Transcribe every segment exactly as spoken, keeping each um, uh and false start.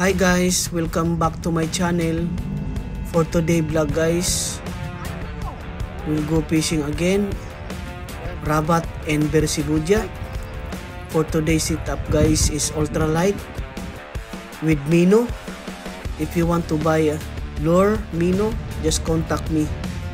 Hi guys, welcome back to my channel. For today vlog guys, we'll go fishing again, Rabat and Bersigudia. For today's setup guys is ultralight with Mino. If you want to buy a lure Mino, just contact me.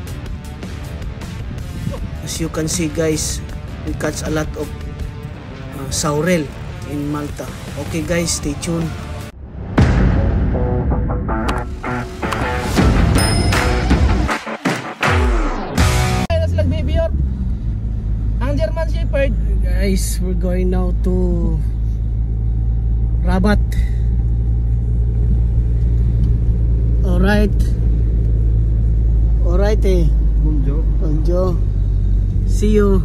As you can see guys, we catch a lot of uh, saurel in Malta. Okay guys, stay tuned. German Shepherd. Guys, we're going now to Rabat. Alright. Alright eh. Bonjour. Bonjour. See you.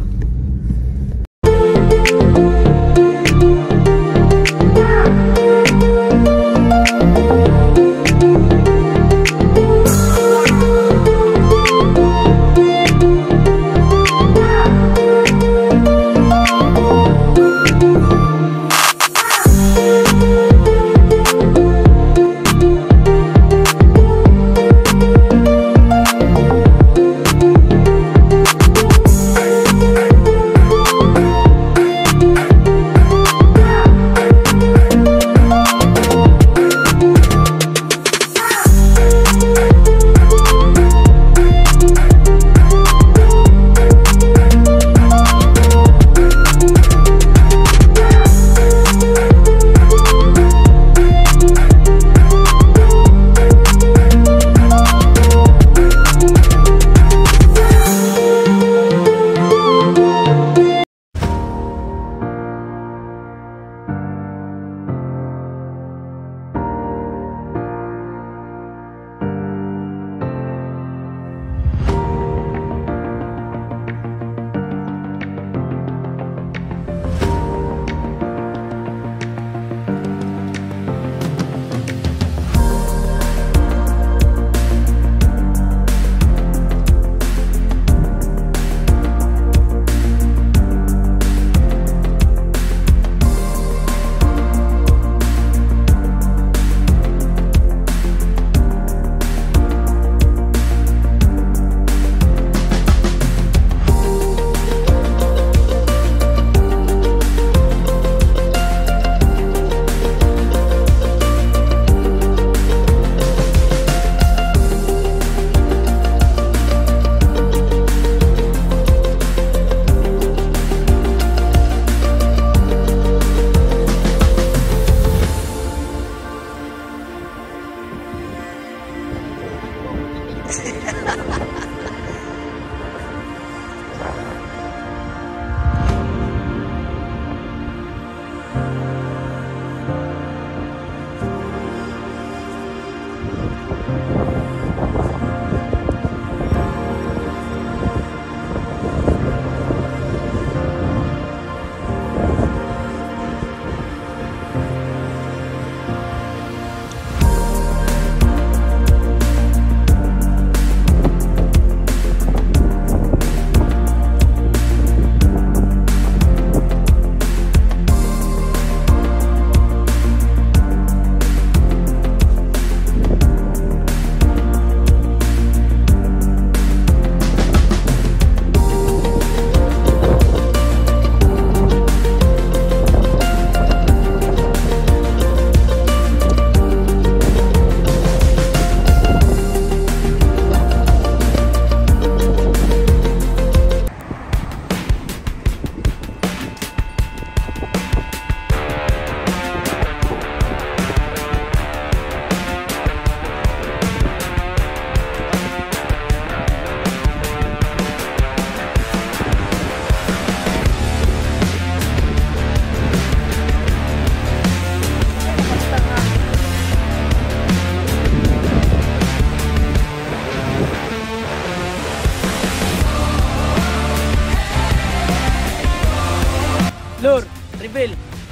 Lure, reveal.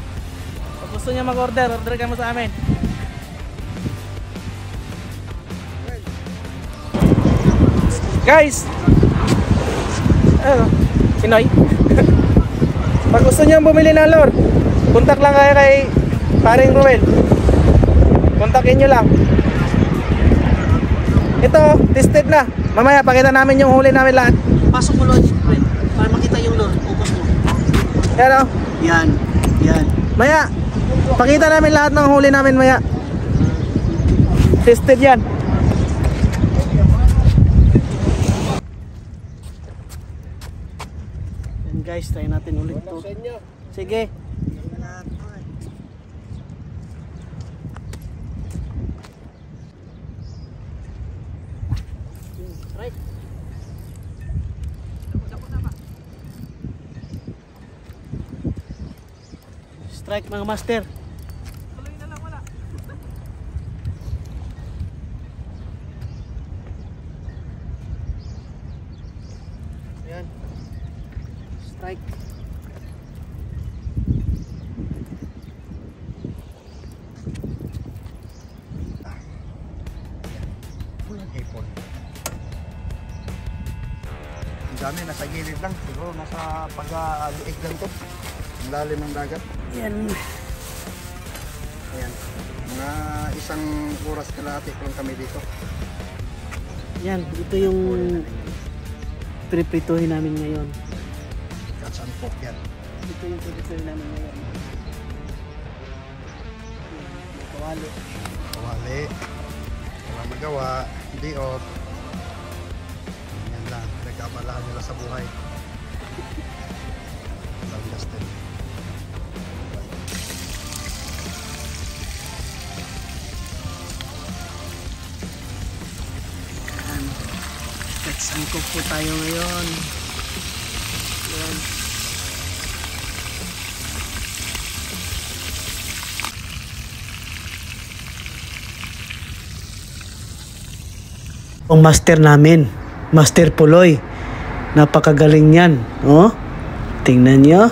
Kung gusto niya mag-order, order ka mo sa amin. Guys, ayun, Pinoy. Pag gusto niyo bumili ng lure, contact lang kayo kay paring Ruel. Hawakin nyo lang. Ito, tested na. Mamaya pakita namin yung huli namin lahat. Pasok mo Lord, friend, para makita yung Lord. Focus mo. Yan o. Yan, yan. Maya, pakita namin lahat ng huli namin maya. Tested yan. Yan guys, try natin ulit to. Sige. Right. Strike mga master. Tuloy na lang wala. Ayan. Strike. Pulang hipon. Ang dami nasa gilid lang. Siguro nasa pag-aliig lang to. Ang lalim ng dagat. Ayan. Ayan. Mga isang oras kalahati lang kami dito. Yan, ito yung priprituhin namin ngayon. Catch and poke yan. Ito yung priprituhin namin ngayon. May kawali. Kawali. Wala magawa. Diot. Yan lang. Nagkabalahan nila sa buhay. Love Justin. Let's angkop po tayo ngayon. Yan. Ang master namin, Master Puloy. Napakagaling niyan, oh. Tingnan niyo.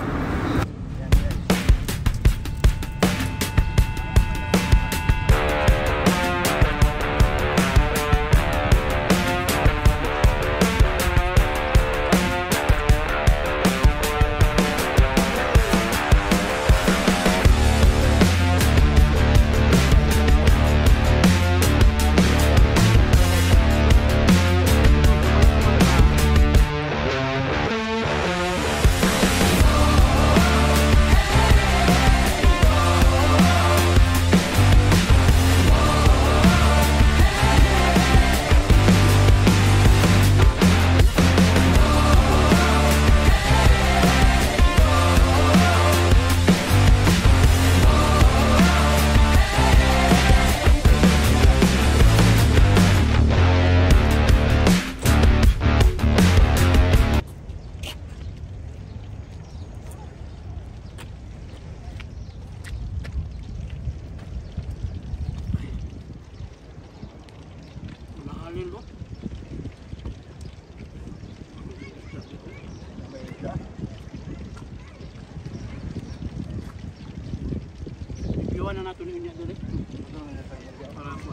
Iwan na natin yung niya doon eh. Para ako.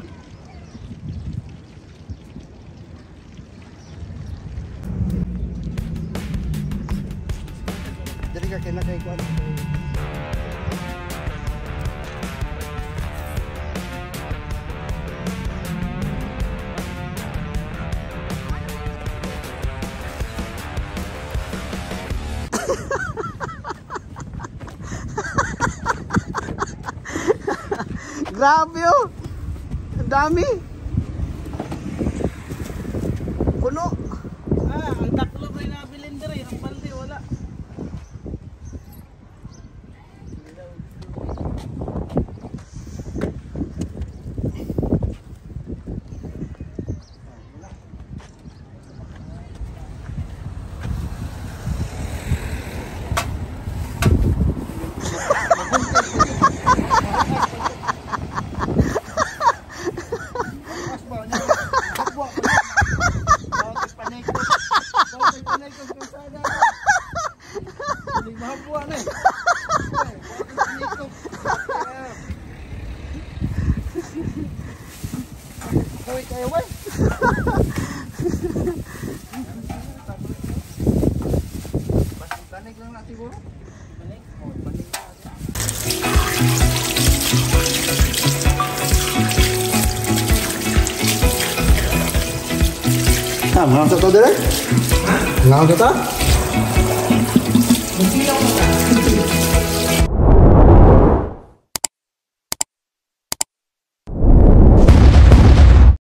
Jadi ka kinakay ko. Grabe oh. Ang dami. Puno. Ah, ang taklo ko yung nabilin diri. Ang balde wala. Banig lang na siguro. Balik. Ah, mga to to dire? Mga to to?